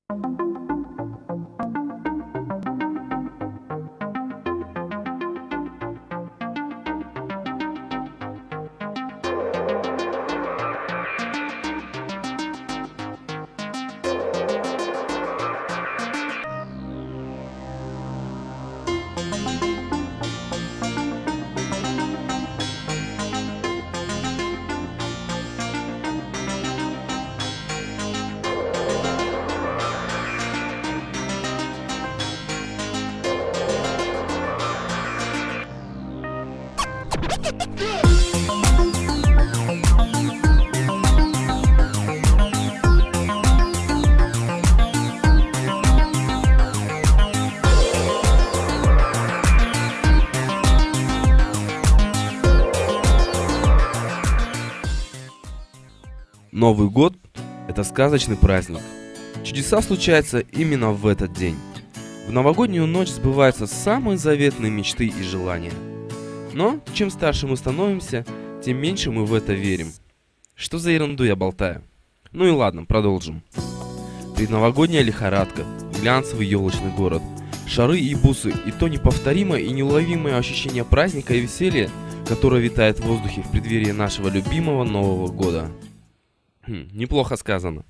Новый год – это сказочный праздник. Чудеса случаются именно в этот день. В новогоднюю ночь сбываются самые заветные мечты и желания. Но чем старше мы становимся, тем меньше мы в это верим. Что за ерунду я болтаю? Ну и ладно, продолжим. Предновогодняя лихорадка, глянцевый елочный город, шары и бусы и то неповторимое и неуловимое ощущение праздника и веселья, которое витает в воздухе в преддверии нашего любимого Нового года. Неплохо сказано.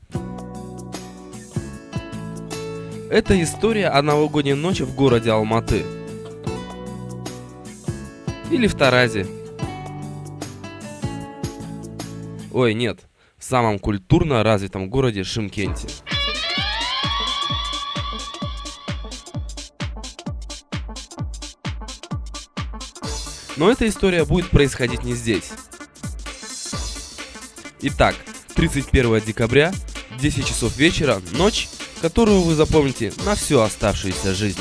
Это история о новогодней ночи в городе Алматы. Или в Таразе. Ой, нет, в самом культурно развитом городе Шымкенте. Но эта история будет происходить не здесь. Итак, 31 декабря, 10 часов вечера, ночь, которую вы запомните на всю оставшуюся жизнь.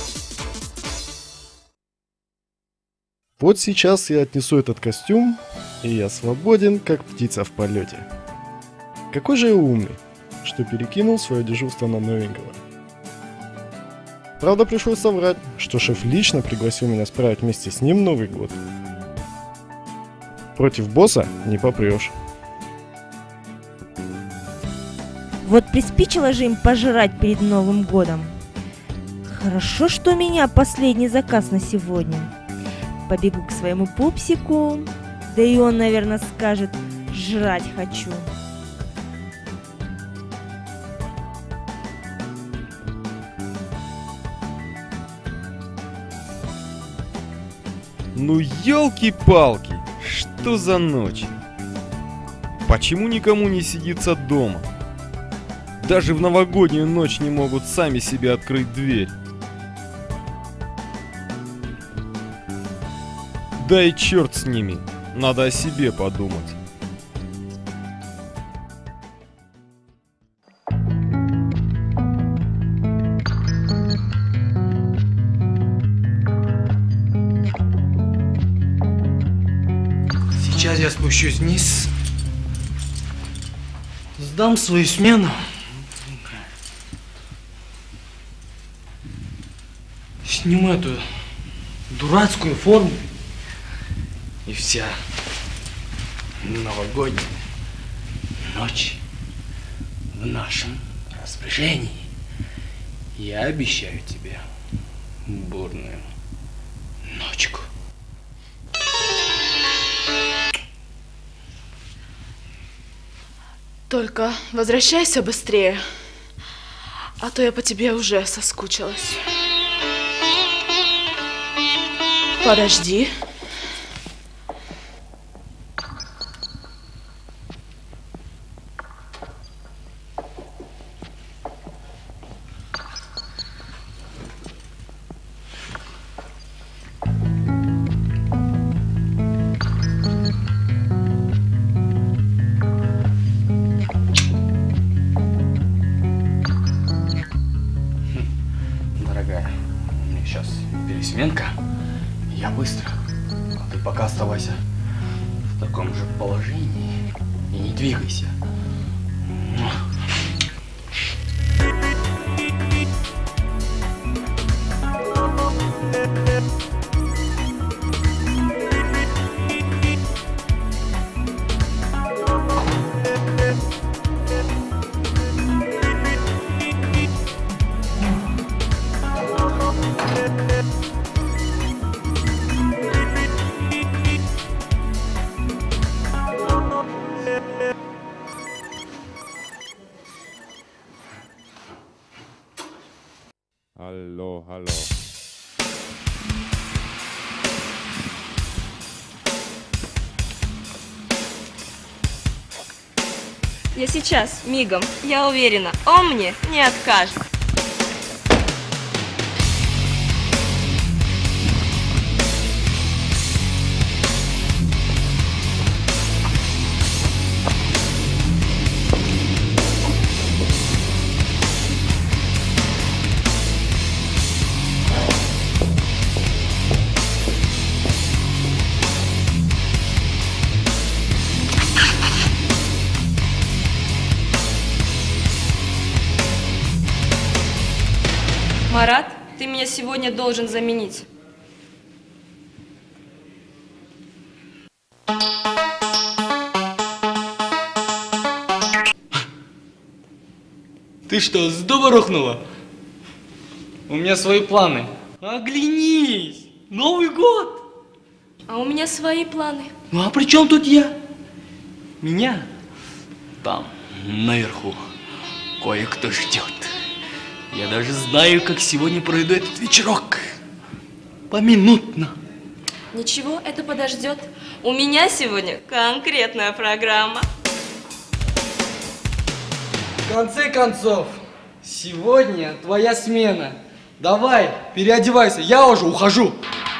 Вот сейчас я отнесу этот костюм, и я свободен, как птица в полете. Какой же я умный, что перекинул свое дежурство на новенького. Правда, пришлось соврать, что шеф лично пригласил меня справить вместе с ним Новый год. Против босса не попрешь. Вот приспичило же им пожрать перед Новым годом. Хорошо, что у меня последний заказ на сегодня. Побегу к своему пупсику, да и он, наверное, скажет: жрать хочу. Ну елки-палки, что за ночь? Почему никому не сидится дома? Даже в новогоднюю ночь не могут сами себе открыть дверь. Да и черт с ними, надо о себе подумать. Сейчас я спущусь вниз, сдам свою смену, сниму эту дурацкую форму, и вся новогодняя ночь в нашем распоряжении. Я обещаю тебе бурную ночку. Только возвращайся быстрее, а то я по тебе уже соскучилась. Подожди. Дорогая, у меня сейчас пересменка. Я быстро. А ты пока оставайся в таком же положении и не двигайся. Алло, алло. Я сейчас, мигом, я уверена, он мне не откажет. Марат, ты меня сегодня должен заменить. Ты что, с дуба рухнула? У меня свои планы. Оглянись! Новый год! А у меня свои планы. Ну а при чем тут я? Меня там, наверху, кое-кто ждет. Я даже знаю, как сегодня пройду этот вечерок. Поминутно. Ничего, это подождет. У меня сегодня конкретная программа. В конце концов, сегодня твоя смена. Давай, переодевайся, я уже ухожу.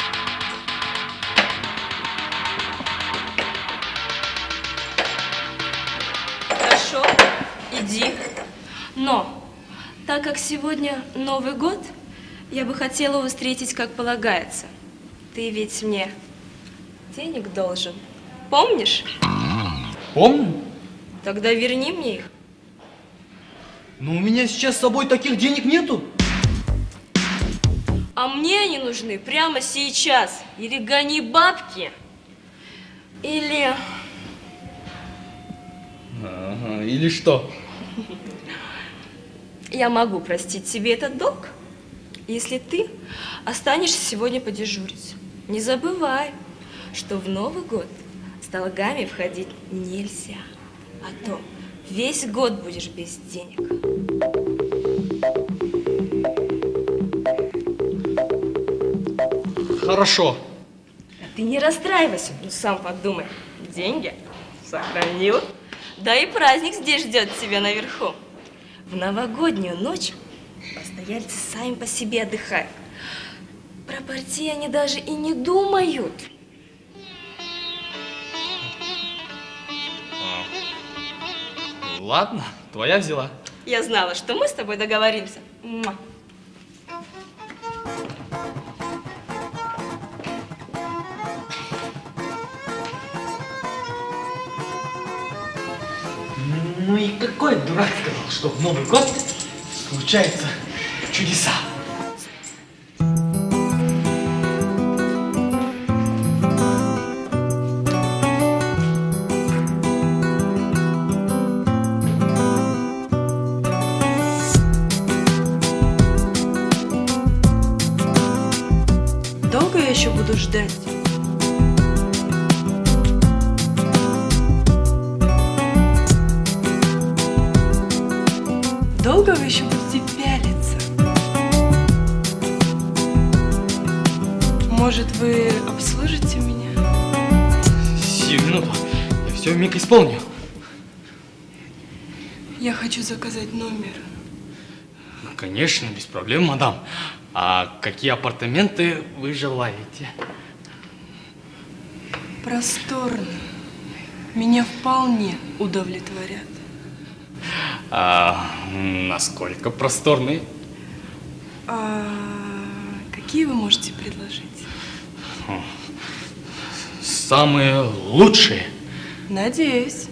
Хорошо, иди. Но, так как сегодня Новый год, я бы хотела его встретить как полагается. Ты ведь мне денег должен. Помнишь? Помню. Тогда верни мне их. Но у меня сейчас с собой таких денег нету. А мне они нужны прямо сейчас. Или гони бабки, или... Ага, или что? Я могу простить себе этот долг, если ты останешься сегодня подежурить. Не забывай, что в Новый год с долгами входить нельзя. А то весь год будешь без денег. Хорошо. Ты не расстраивайся, ну сам подумай. Деньги сохранил. Да и праздник здесь ждет тебя наверху. В новогоднюю ночь постояльцы сами по себе отдыхают. Про партии они даже и не думают. Ладно, твоя взяла. Я знала, что мы с тобой договоримся. Муа. Ну и какой дурак сказал, что в Новый год случаются чудеса? Долго я еще буду ждать? Долго вы еще будете пялиться? Может, вы обслужите меня? Сию минуту, я все вмиг исполню. Я хочу заказать номер. Конечно, без проблем, мадам. А какие апартаменты вы желаете? Просторно. Меня вполне удовлетворят. Насколько просторный? А какие вы можете предложить? Самые лучшие. Надеюсь.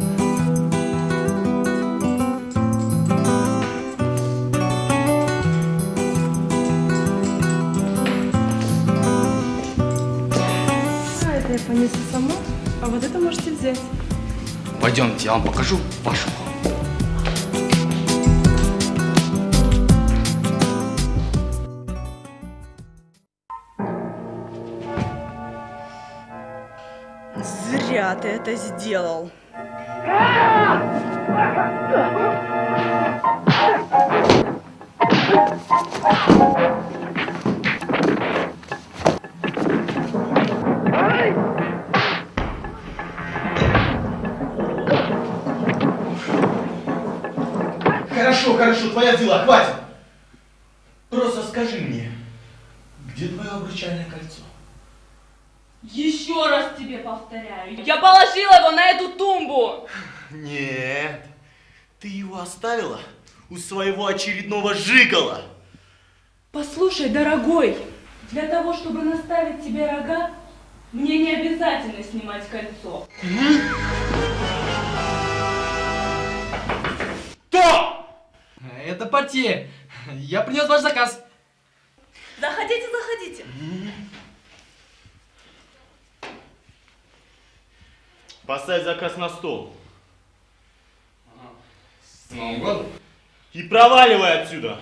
Это я понесу сама, а вот это можете взять. Пойдемте, я вам покажу вашу комнату. Зря ты это сделал. Хорошо, твоя дела, хватит. Просто скажи мне, где твое обручальное кольцо? Еще раз тебе повторяю, я положила его на эту тумбу. Нет, ты его оставила у своего очередного жигала. Послушай, дорогой, для того, чтобы наставить тебе рога, мне не обязательно снимать кольцо. Кто? Это портье. Я принес ваш заказ. Заходите, заходите. Поставь заказ на стол. С Новым годом. И проваливай отсюда.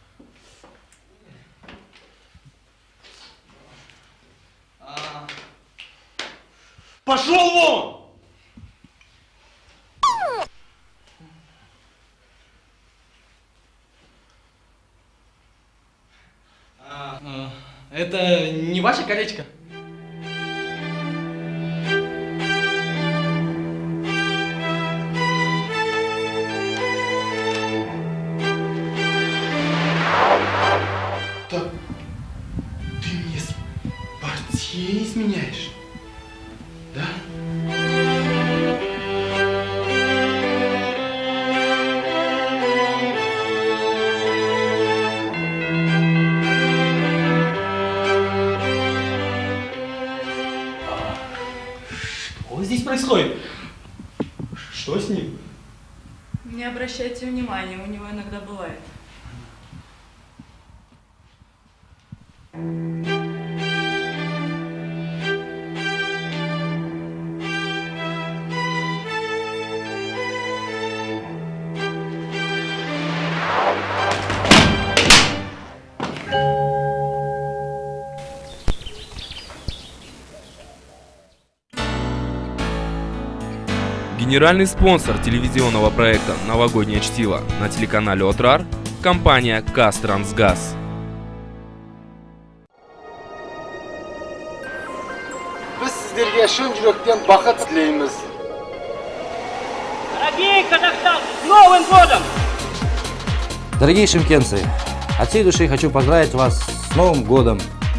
Пошел вон! Это не ваше колечко? Так, ты мне с портье изменяешь? Да? Что здесь происходит? Что с ним? Не обращайте внимания, у него иногда бывает. Генеральный спонсор телевизионного проекта «Новогоднее чтиво» на телеканале Отрар – компания «Казтрансгаз». Biz sizlarga shun yurakdan baxt tilaymiz. Дорогие казахстанцы, с Новым годом! Дорогие шымкентцы, от всей души хочу поздравить вас с Новым годом.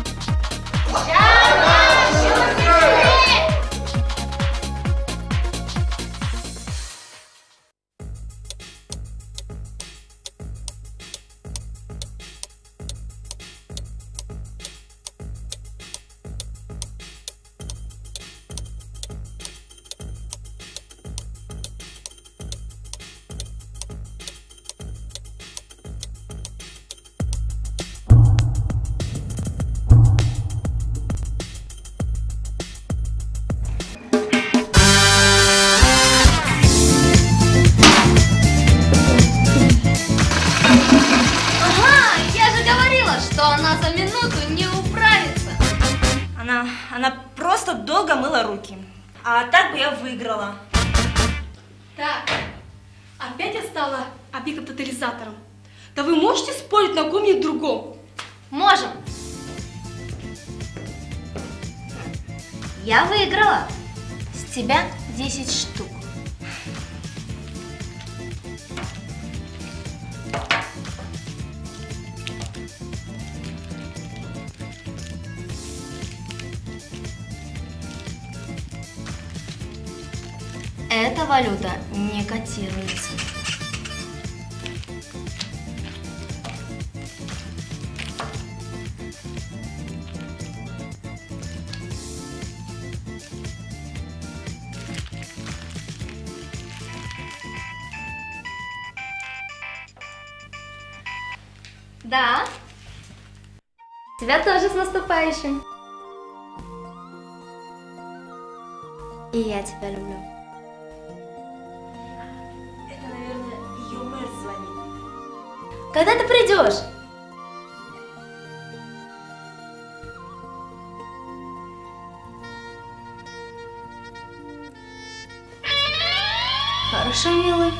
Она просто долго мыла руки. А так бы я выиграла. Так, опять я стала опеком-тотализатором. Да вы можете спорить на ком-нибудь другом? Можем. Я выиграла. С тебя 10 штук. Эта валюта не котируется. Да. Тебя тоже с наступающим. И я тебя люблю. Это, наверное, ее мэр звонит. Когда ты придешь? Хорошо, милый.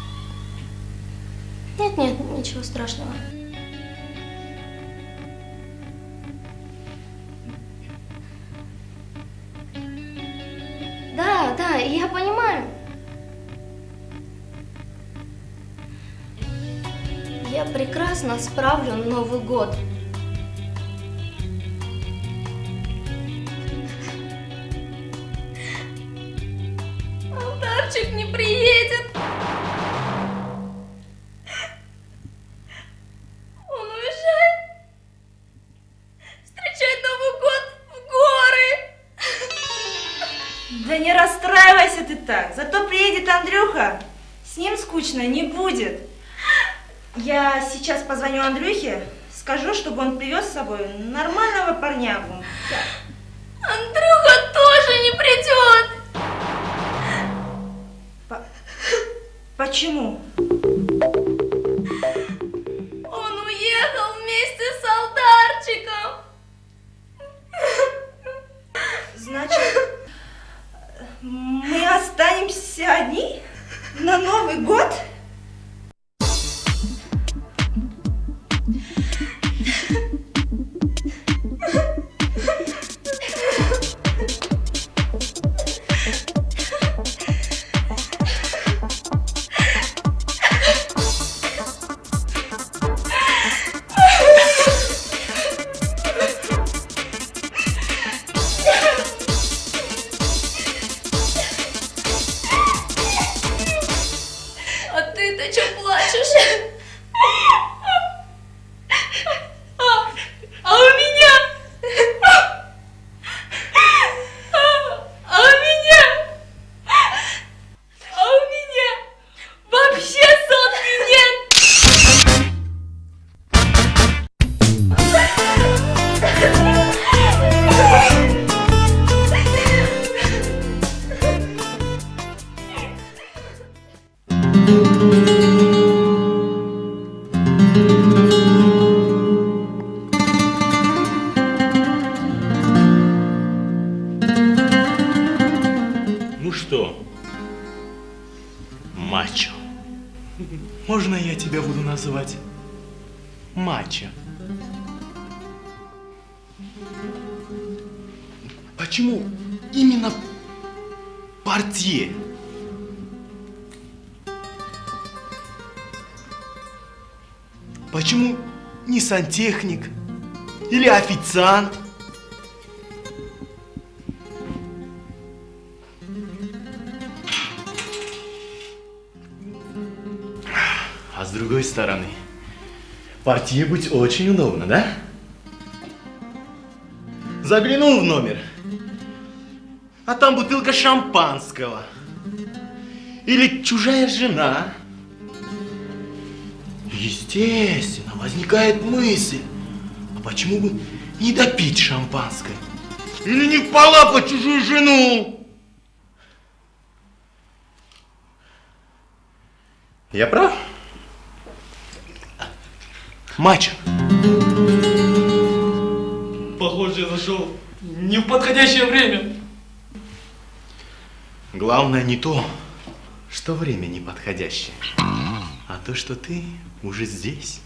Нет, ничего страшного. Да, я понимаю. Я прекрасно справлю Новый год. Алтарчик не приедет. Он уезжает встречать Новый год в горы. Да не расстраивайся ты так, зато приедет Андрюха. С ним скучно не будет. Я сейчас позвоню Андрюхе, скажу, чтобы он привез с собой нормального парнягу. Андрюха тоже не придет. Почему? Он уехал вместе с Алтарчиком. Значит, мы останемся одни на Новый год? А ты-то чё плачешь? А у меня? А у меня? А у меня вообще сотки нет. Ну что, мачо? Можно я тебя буду называть мачо? Почему именно портье? Почему не сантехник или официант? А с другой стороны, портье быть очень удобно, да? Заглянул в номер, а там бутылка шампанского. Или чужая жена. Естественно, возникает мысль, а почему бы не допить шампанское? Или не полапать чужую жену? Я прав? Мачо. Похоже, я зашел не в подходящее время. Главное не то, что время неподходящее, а то, что ты уже здесь.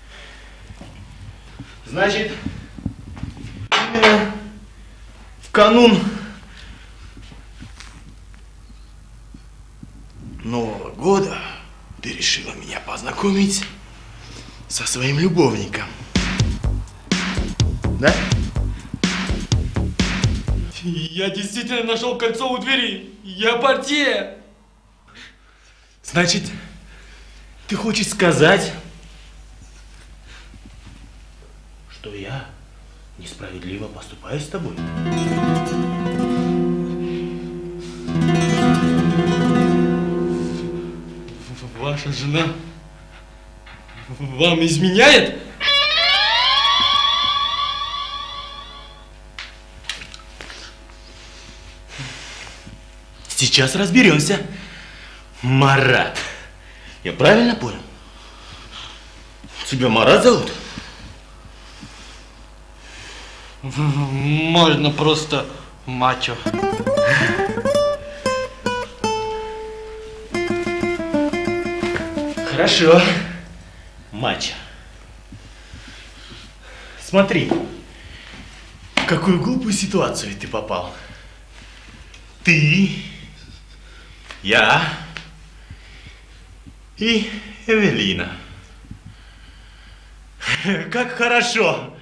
Значит, именно в канун Нового года ты решила меня познакомить со своим любовником. Да? Я действительно нашел кольцо у двери. Я портье. Значит, ты хочешь сказать, что я несправедливо поступаю с тобой? Ваша жена вам изменяет? Сейчас разберемся, Марат. Я правильно понял? Тебя Марат зовут? Можно просто мачо. Хорошо, мачо. Смотри, в какую глупую ситуацию ты попал. Ты, я и Эвелина. Как хорошо!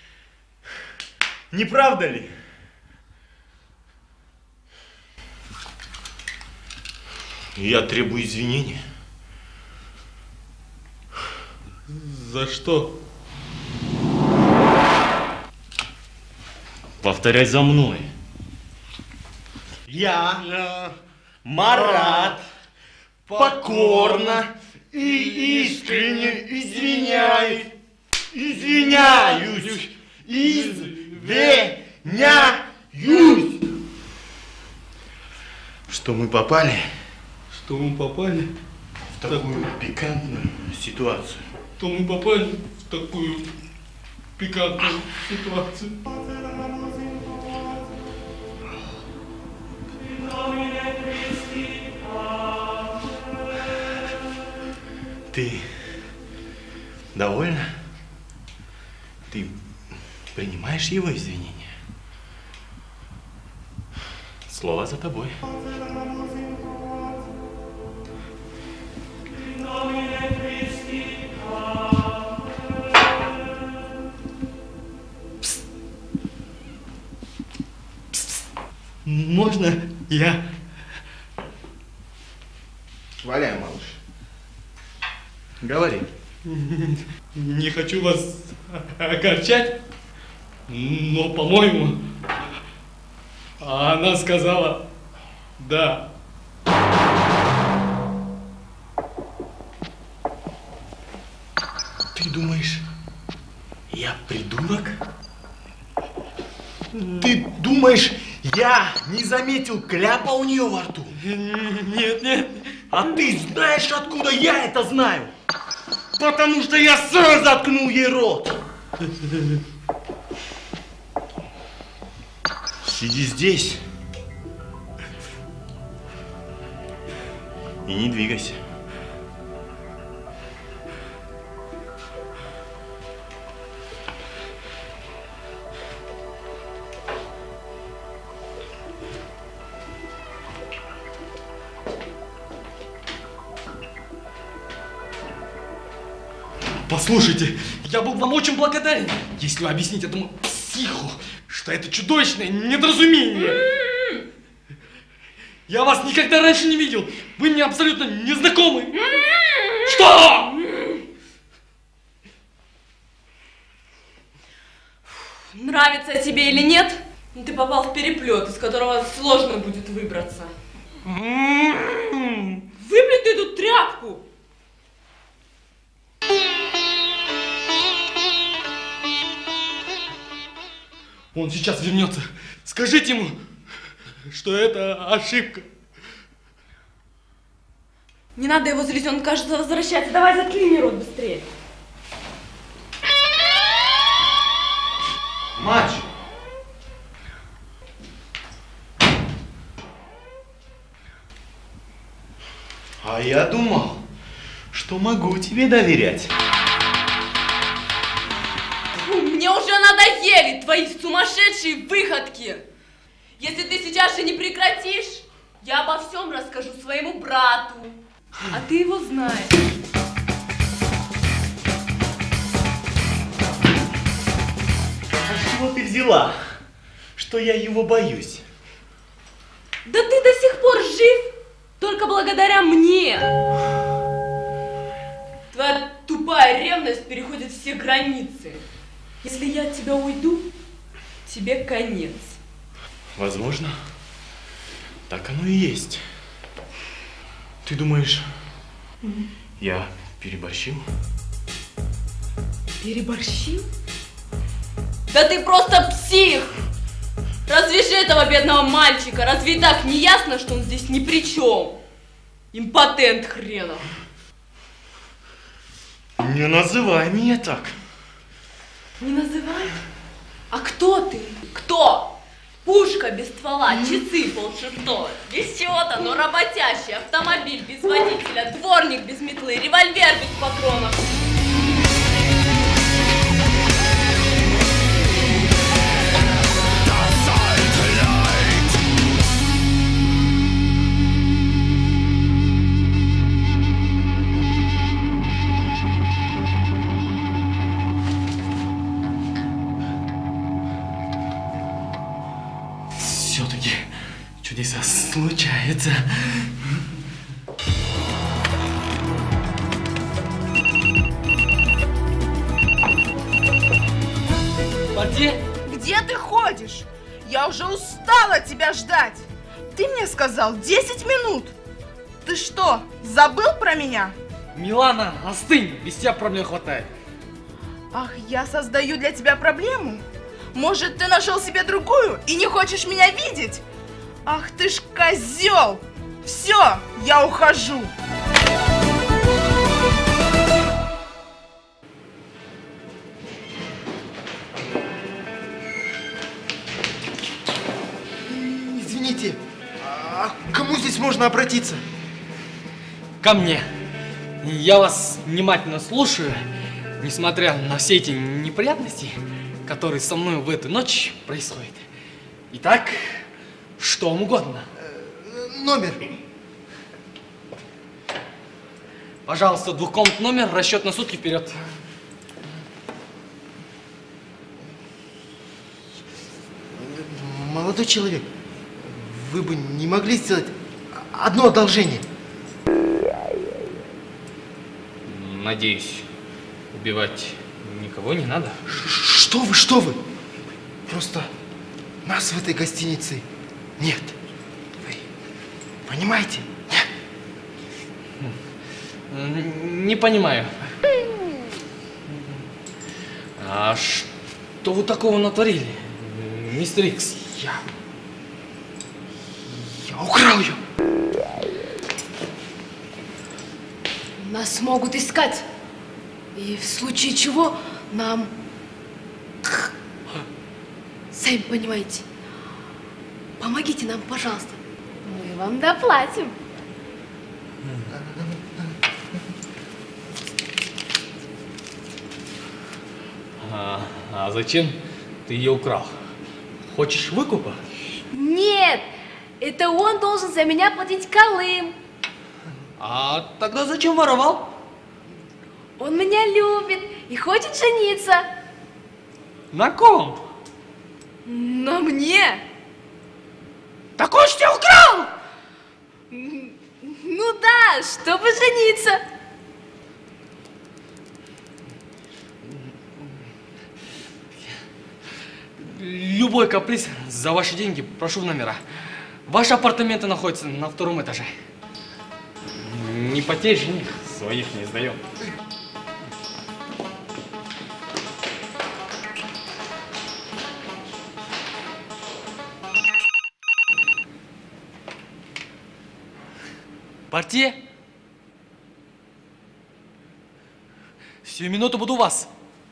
Не правда ли? Я требую извинения. За что? Повторяй за мной. Я, Марат, покорно и искренне извиняюсь, что мы попали в такую пикантную ситуацию. Ты довольна? Ты принимаешь его извинения? Слово за тобой. Можно я? Валяй, малыш. Говори. Не хочу вас огорчать, но, по-моему, она сказала да. Ты думаешь, я придурок? Ты думаешь, я не заметил кляпа у нее во рту? Нет. А ты знаешь, откуда я это знаю? Потому что я сам заткнул ей рот. Сиди здесь и не двигайся. Послушайте, я был вам очень благодарен, если вы объясните этому психу, что это чудовищное недоразумение. Я вас никогда раньше не видел. Вы мне абсолютно не знакомы. Что? Нравится тебе или нет, ты попал в переплет, из которого сложно будет выбраться. Выплюнь ты эту тряпку! Он сейчас вернется. Скажите ему, что это ошибка. Не надо его злить, он, кажется, возвращается. Давай заткни мне рот быстрее. Мальчик! А я думал, что могу тебе доверять. Мне уже надоели твои сумасшедшие выходки. Если ты сейчас же не прекратишь, я обо всем расскажу своему брату. А ты его знаешь. А с чего ты взяла, что я его боюсь? Да ты до сих пор жив только благодаря мне. Твоя тупая ревность переходит все границы. Если я от тебя уйду, тебе конец. Возможно, так оно и есть. Ты думаешь, я переборщил? Переборщил? Да ты просто псих! Развяжи этого бедного мальчика. Разве и так не ясно, что он здесь ни при чем? Импотент хренов. Не называй меня так. Не называй? А кто ты? Кто? Пушка без ствола, часы полшестого, без чего-то, но работящий, автомобиль без водителя, дворник без метлы, револьвер без патронов. чудеса случаются. Портье? Где ты ходишь? Я уже устала тебя ждать. Ты мне сказал 10 минут. Ты что, забыл про меня? Милана, остынь, без тебя проблем хватает. Ах, я создаю для тебя проблему? Может, ты нашел себе другую и не хочешь меня видеть? Ах ты ж козел! Все, я ухожу. Извините, а к кому здесь можно обратиться? Ко мне. Я вас внимательно слушаю, несмотря на все эти неприятности, которые со мной в эту ночь происходят. Итак, что вам угодно? Номер. Пожалуйста, двухкомнатный номер, расчет на сутки вперед. Молодой человек, вы бы не могли сделать одно одолжение? Надеюсь, убивать никого не надо. Что вы, что вы? Просто нас в этой гостинице нет. Вы понимаете? Нет. Не понимаю. А что вы такого натворили, мистер Икс? Я украл ее. Нас могут искать. И в случае чего нам... Сами понимаете. Помогите нам, пожалуйста. Мы вам доплатим. А зачем ты ее украл? Хочешь выкупа? Нет! Это он должен за меня платить Колым. А тогда зачем воровал? Он меня любит и хочет жениться. На ком? На мне. Так он что украл? Ну да, чтобы жениться. Любой каприз за ваши деньги прошу в номера. Ваши апартаменты находятся на втором этаже. Не потей, жених, своих не сдаем. Портье? Сию минуту буду у вас.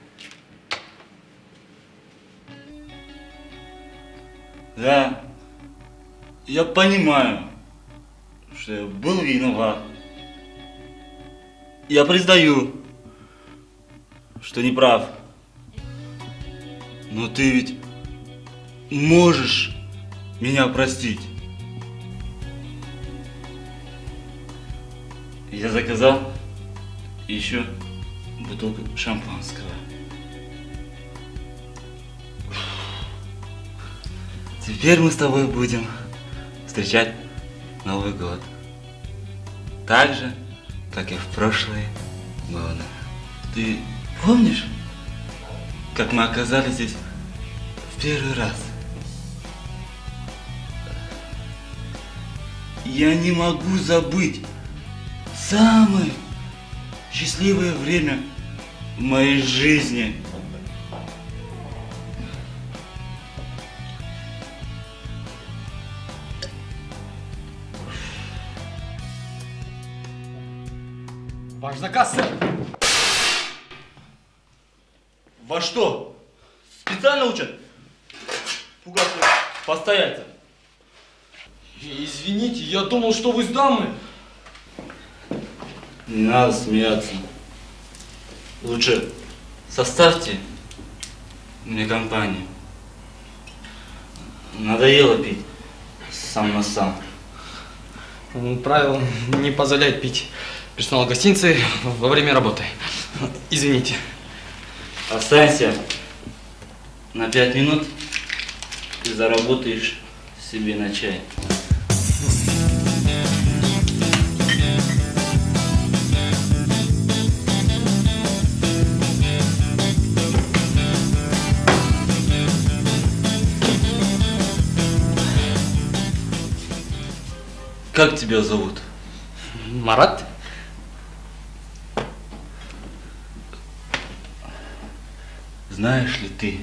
Да, я понимаю, что я был виноват. Я признаю, что не прав. Но ты ведь можешь меня простить. Я заказал еще бутылку шампанского. Теперь мы с тобой будем встречать Новый год. Так же, как и в прошлые годы. Ты помнишь, как мы оказались здесь в первый раз? Я не могу забыть самое счастливое время в моей жизни. Ваш заказ, сэр. Во что? Специально учат? Пугаться постояльцев. Извините, я думал, что вы с дамы. Не надо смеяться. Лучше составьте мне компанию. Надоело пить сам на сам. Правило не позволяет пить персонал гостиницы во время работы. Извините. Останься на 5 минут и заработаешь себе на чай. Как тебя зовут? Марат? Знаешь ли ты,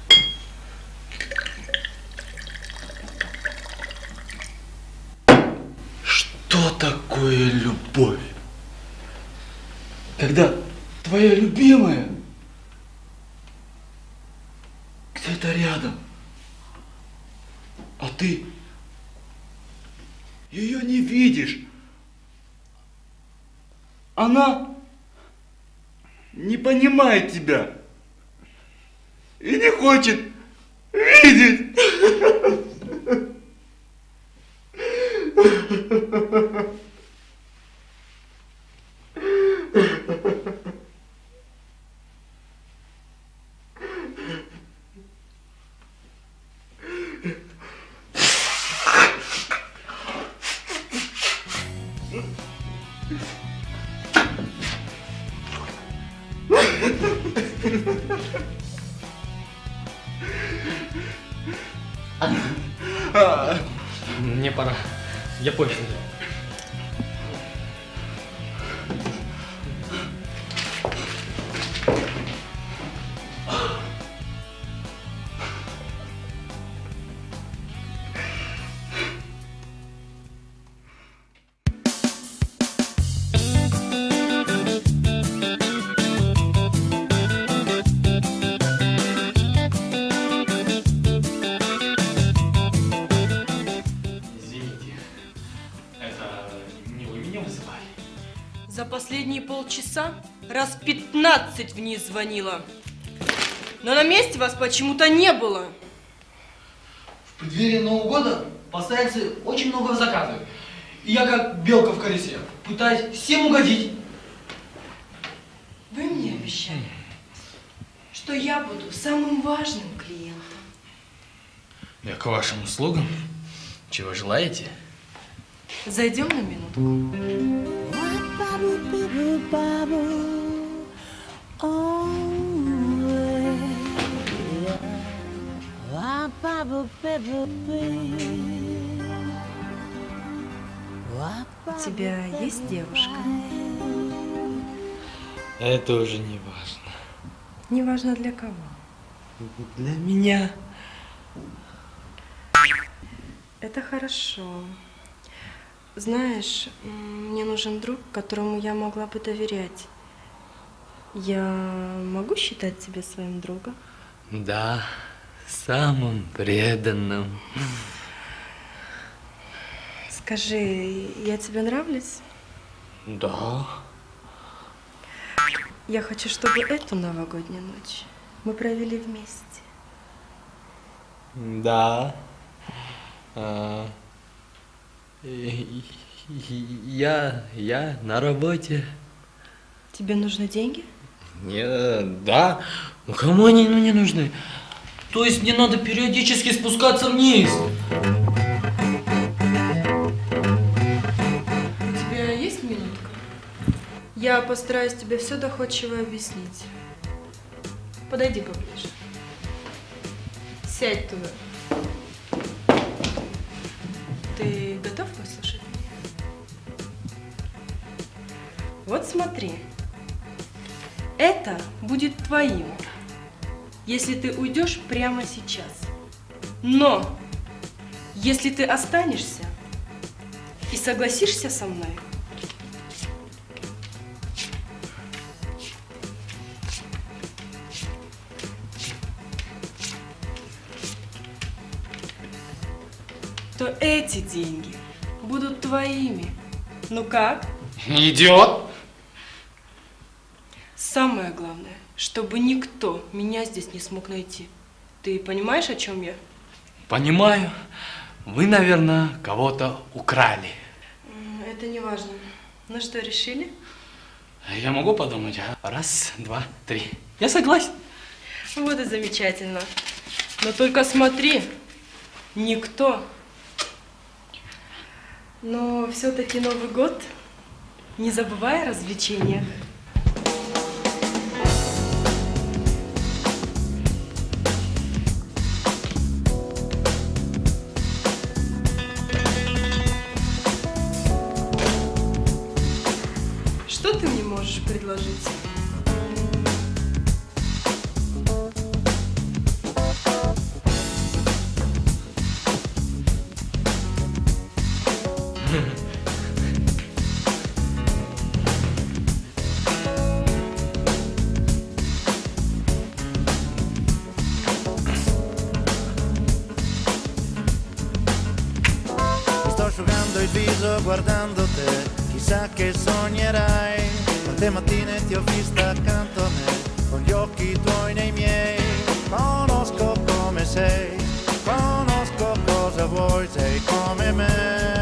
что такое любовь? Когда твоя любимая где-то рядом, а ты ее не видишь. Она не понимает тебя и не хочет видеть. Мне пора. Я позже. За последние полчаса раз 15 вниз звонила. Но на месте вас почему-то не было. В преддверии Нового года постояльцы очень много заказывают. И я как белка в колесе, пытаюсь всем угодить. Вы мне обещали, что я буду самым важным клиентом. Я к вашим услугам. Чего желаете? Зайдем на минутку. У тебя есть девушка? Это уже не важно. Не важно для кого? Для меня. Это хорошо. Знаешь, мне нужен друг, которому я могла бы доверять. Я могу считать тебя своим другом? Да, самым преданным. Скажи, я тебе нравлюсь? Да. Я хочу, чтобы эту новогоднюю ночь мы провели вместе. Да. Я на работе. Тебе нужны деньги? Нет, да. Ну кому они мне нужны? То есть мне надо периодически спускаться вниз. У тебя есть минутка? Я постараюсь тебе все доходчиво объяснить. Подойди поближе. Сядь туда. Ты готов выслушать меня? Вот смотри. Это будет твоим, если ты уйдешь прямо сейчас. Но если ты останешься и согласишься со мной, то эти деньги будут твоими. Ну как? Идет. Самое главное, чтобы никто меня здесь не смог найти. Ты понимаешь, о чем я? Понимаю. Вы, наверное, кого-то украли. Это не важно. Ну что, решили? Я могу подумать. Раз, два, три. Я согласен. Вот и замечательно. Но только смотри, никто. Но все-таки Новый год. Не забывай о развлечениях. guardando te, chissà che sognerai. Quante mattine ti ho vista accanto a me, con gli occhi tuoi nei miei. Conosco come sei, conosco cosa vuoi, sei come me.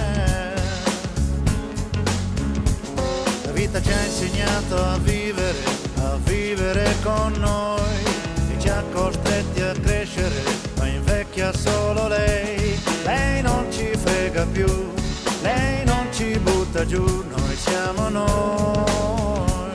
La vita ci ha insegnato a vivere con noi, e ci ha costretti a crescere, ma invecchia solo lei. Lei non ci frega più, lei non ci butta giù, noi siamo noi.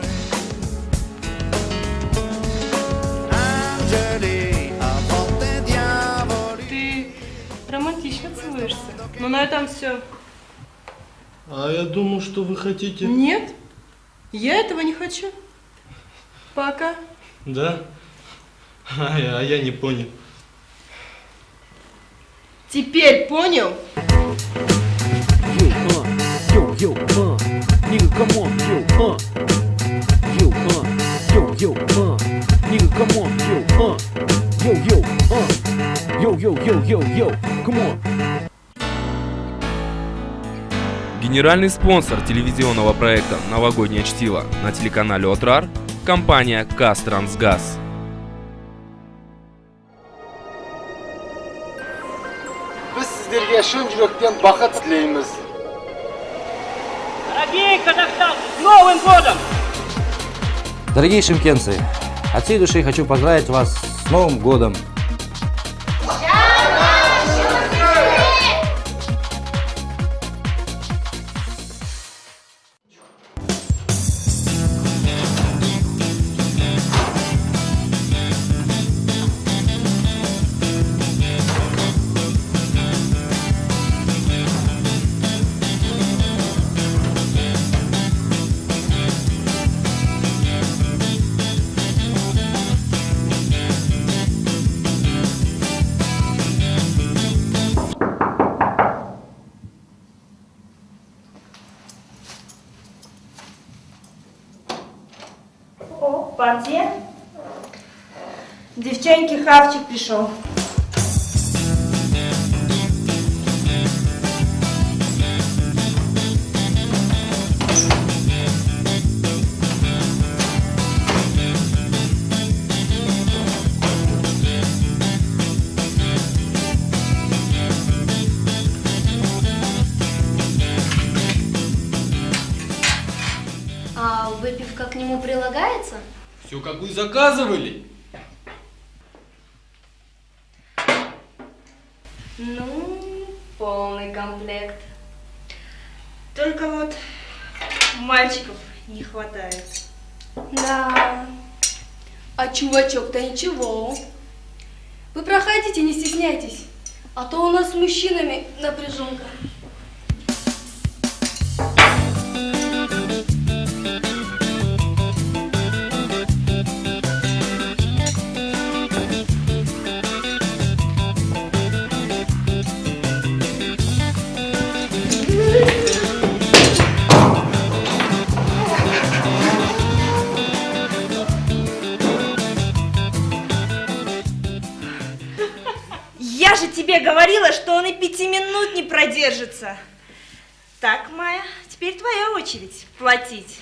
Angeli, a volte diavoli. Ты романтично целуешься, но на этом все. А я думал, что вы хотите... Нет, я этого не хочу. Пока. Да? А я не понял. Теперь понял? Nigga, come on, nigga, come on, come on. Генеральный спонсор телевизионного проекта «Новогоднее чтиво» на телеканале Отрар – компания «Казтрансгаз». Biz sizlarga shun yurakdan baxt tilaymiz. Дорогие казахстанцы, с Новым годом! Дорогие шымкентцы, от всей души хочу поздравить вас с Новым годом. О, партия. Девчонки, хавчик пришел. А выпивка к нему прилагается? Все как вы заказывали. Ну, полный комплект. Только вот мальчиков не хватает. Да. А чувачок-то ничего. Вы проходите, не стесняйтесь. А то у нас с мужчинами напряженка. Я же тебе говорила, что он и 5 минут не продержится. Так, Майя, теперь твоя очередь платить.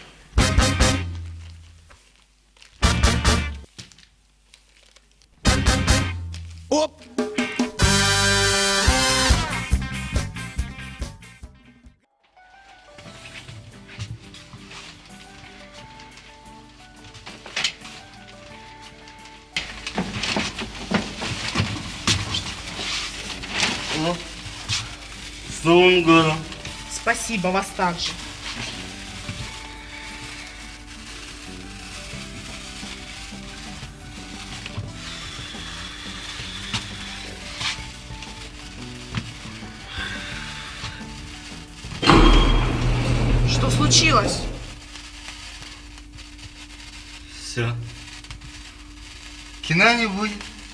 Оп! С Новым годом! Спасибо, вас также. Что случилось? Все. Кино не будет.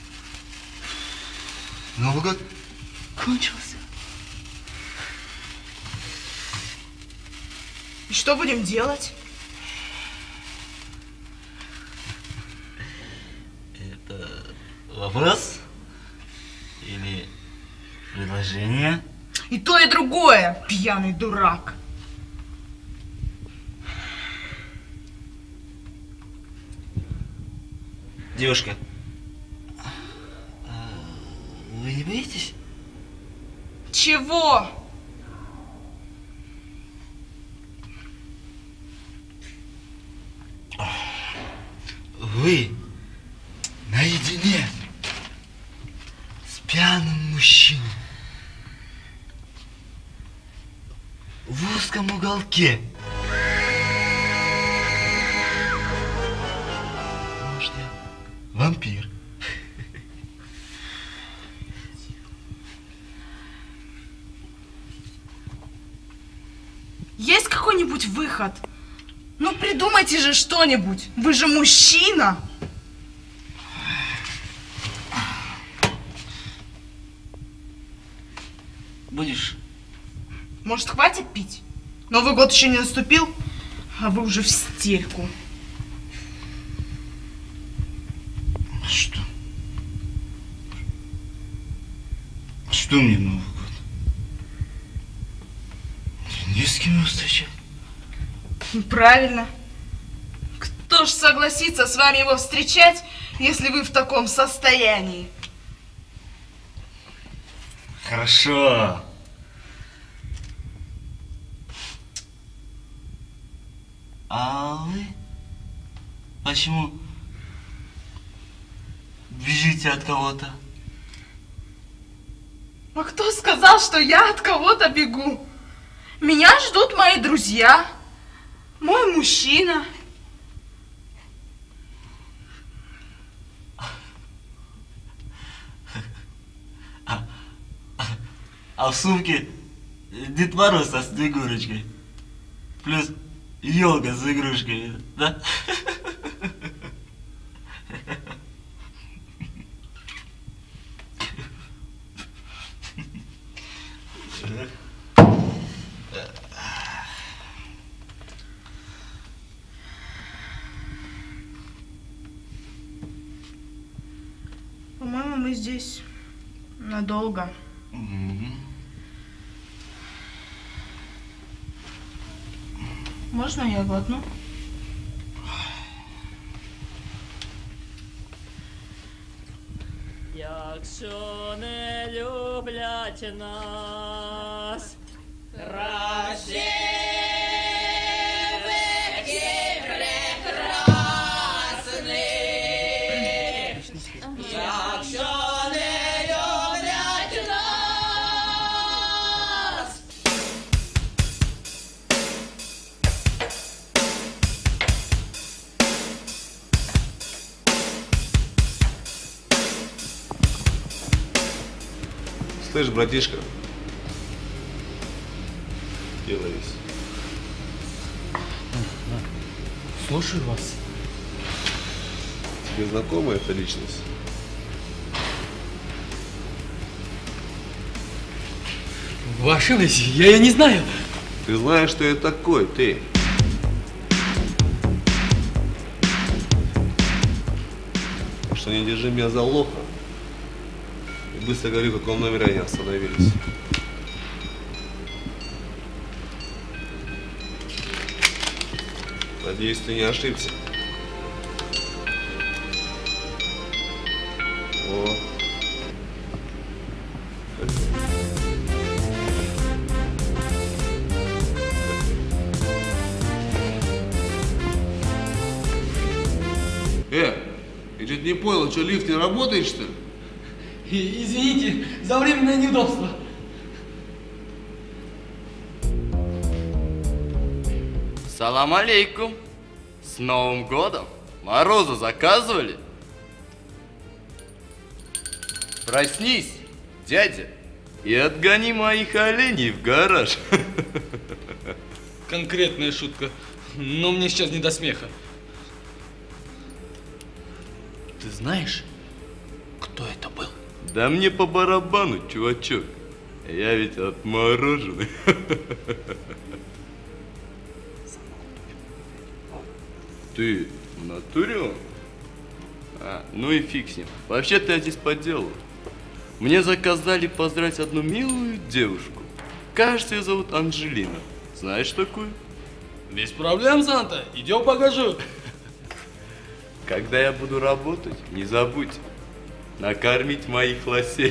Новый год кончился. И что будем делать? Это вопрос или предложение? И то, и другое, пьяный дурак. Девушка, вы не боитесь? Чего? Вы наедине с пьяным мужчиной в узком уголке. Может, я вампир? Есть какой-нибудь выход? Ну придумайте же что-нибудь. Вы же мужчина. Будешь? Может, хватит пить? Новый год еще не наступил, а вы уже в стельку. Что? Что мне Новый год? Не с кем его встречать. Правильно. Кто ж согласится с вами его встречать, если вы в таком состоянии? Хорошо. А вы почему бежите от кого-то? А кто сказал, что я от кого-то бегу? Меня ждут мои друзья, мой мужчина. А в сумке Дед Мороз со Снегурочкой. Плюс елка с игрушками, да? По-моему, мы здесь надолго. Можно я глотну? Якщо не люблять нас, краще веки прекрасний. Якщо не люблять нас. Слышь, братишка, делаюсь. Слушаю вас. Тебе знакома эта личность? Вы ошиблись, я ее не знаю. Ты знаешь, что я такой, ты? Что не держи меня за лоха. И быстро говори, в каком номере они остановились. Надеюсь, ты не ошибся. О. Я что-то не понял, что лифт не работает, что ли? Извините за временное неудобство. Салам алейкум. С Новым годом. Морозу заказывали? Проснись, дядя, и отгони моих оленей в гараж. Конкретная шутка, но мне сейчас не до смеха. Ты знаешь, кто это был? Да мне по барабану, чувачок. Я ведь отмороженный. Ты в натуре он? Ну и фиг с ним. Вообще-то я здесь по делу. Мне заказали поздравить одну милую девушку. Кажется, ее зовут Анжелина. Знаешь такую? Без проблем, Санта. Идем покажу. Когда я буду работать, не забудь накормить моих лосей.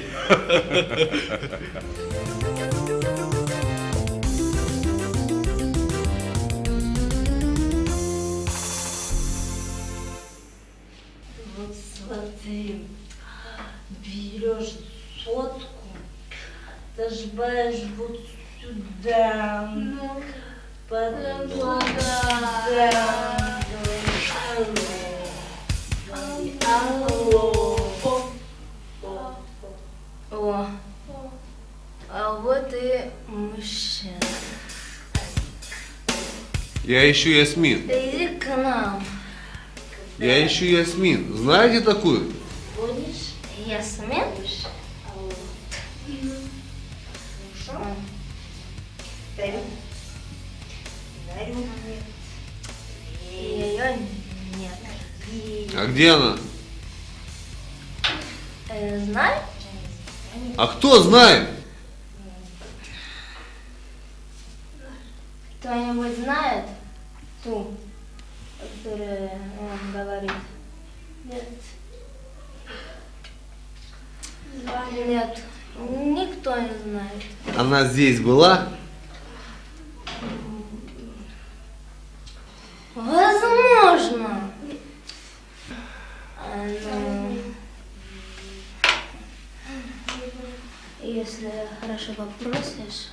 Вот смотри, берешь сотку, зажимаешь вот сюда, потом сюда. О, а вот и мужчина. Я ищу Ясмин. Иди к нам. Я ищу Ясмин. Знаете такую? Будешь Ясмин? Хорошо. Дарю. Ее нет. А где она? Знаю? А кто знает? Кто-нибудь знает ту, которая говорит? Нет. Нет, никто не знает. Она здесь была? Возможно. Если хорошо попросишь,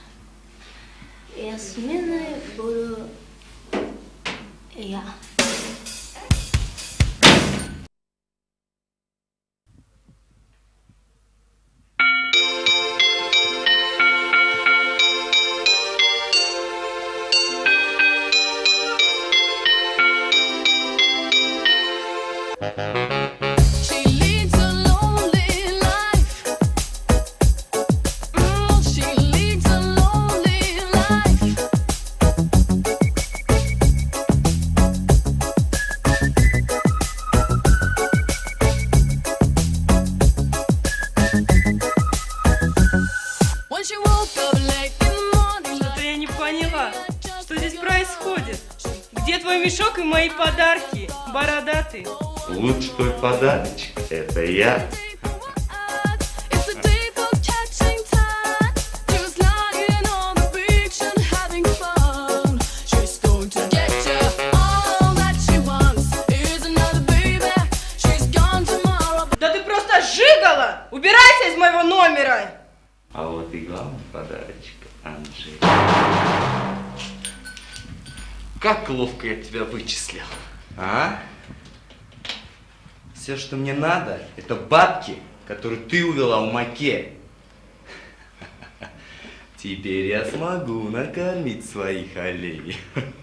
Ясминой буду я. Что-то я не поняла, что здесь происходит. Где твой мешок и мои подарки, бородатый? Лучший подарочек – это я. Да ты просто жигала! Убирайся из моего номера! А вот и главный подарочек, Анжель. Как ловко я тебя вычислил. А? Все, что мне надо, это бабки, которые ты увела в Маке. Теперь я смогу накормить своих оленей.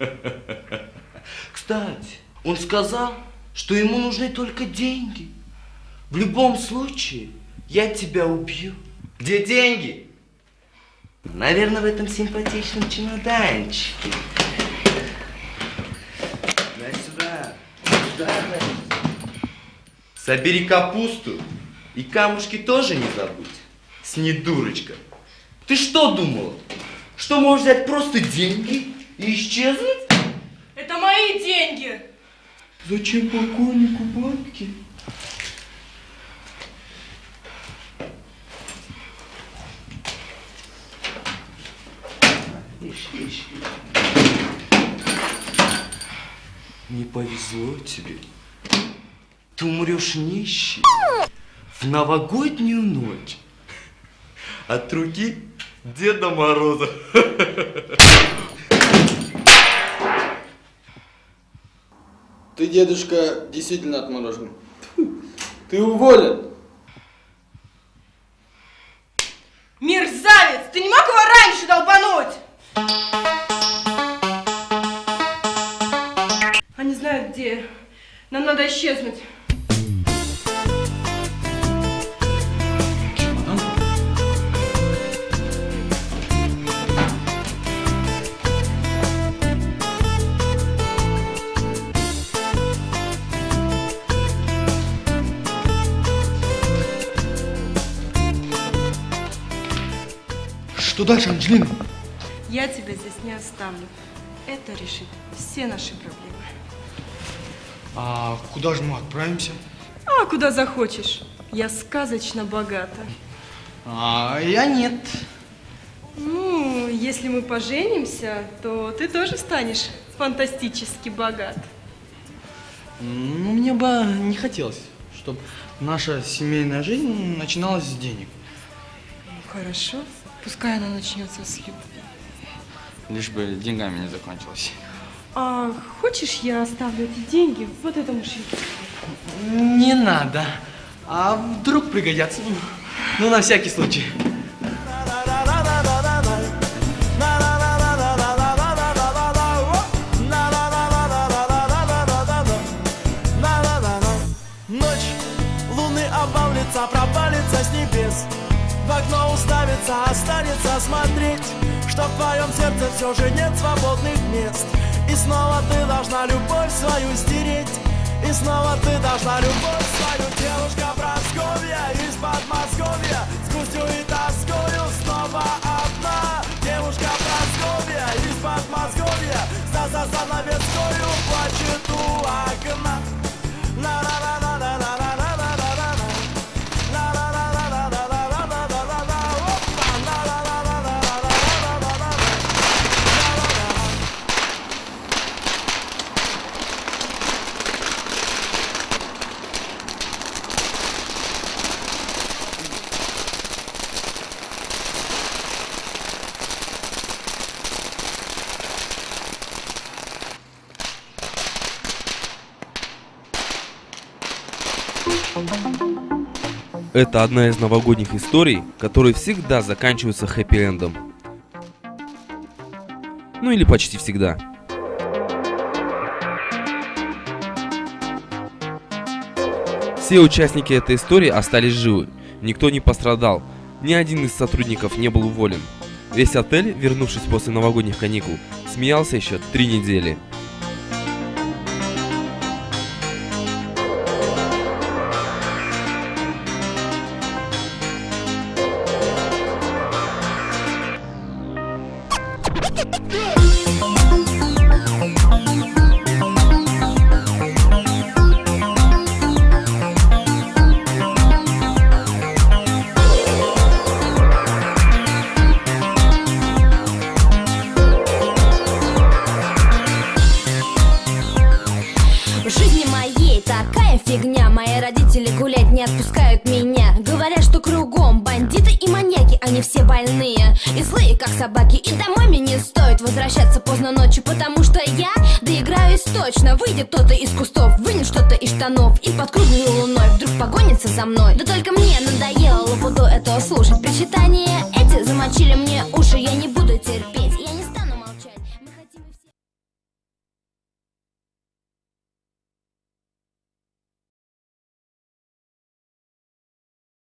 Кстати, он сказал, что ему нужны только деньги. В любом случае, я тебя убью. Где деньги? Наверное, в этом симпатичном чемоданчике. Дай сюда. Сюда. Собери капусту и камушки тоже не забудь. Снедурочка. Ты что думала? Что можешь взять просто деньги и исчезнуть? Это мои деньги! Зачем покойнику бабки? Ищи. Не повезло тебе. Ты умрешь нищий в новогоднюю ночь от руки Деда Мороза. Ты, дедушка, действительно отмороженный. Ты уволен. Мерзавец! Ты не мог его раньше долбануть? Они знают, где. Нам надо исчезнуть. Что дальше, Анжелина? Я тебя здесь не оставлю. Это решит все наши проблемы. А куда же мы отправимся? А куда захочешь. Я сказочно богата. А я нет. Ну, если мы поженимся, то ты тоже станешь фантастически богат. Ну, мне бы не хотелось, чтобы наша семейная жизнь начиналась с денег. Хорошо, пускай она начнется с любви. Лишь бы деньгами не закончилось. А хочешь, я оставлю эти деньги вот этому швейцару? Не надо. А вдруг пригодятся? Ну, на всякий случай. Ночь, луны обвалится, пропалится с небес. В окно уставится, останется смотреть, что в твоем сердце все же нет свободных мест. И снова ты должна любовь свою стереть. И снова ты должна любовь свою. Девушка Прасковья из Подмосковья, с грустью и тоскою снова одна. Девушка Прасковья из Подмосковья, за занавескою плачет у окна. Это одна из новогодних историй, которые всегда заканчиваются хэппи-эндом. Ну или почти всегда. Все участники этой истории остались живы, никто не пострадал, ни один из сотрудников не был уволен. Весь отель, вернувшись после новогодних каникул, смеялся еще 3 недели. Фигня, мои родители гулять не отпускают меня. Говорят, что кругом бандиты и маньяки, они все больные и злые, как собаки. И домой мне не стоит возвращаться поздно ночью, потому что я доиграюсь точно. Выйдет кто-то из кустов, вынет что-то из штанов и под круглой луной вдруг погонится за мной. Да только мне надоело лопуду этого слушать. Причитания эти замочили мне уши.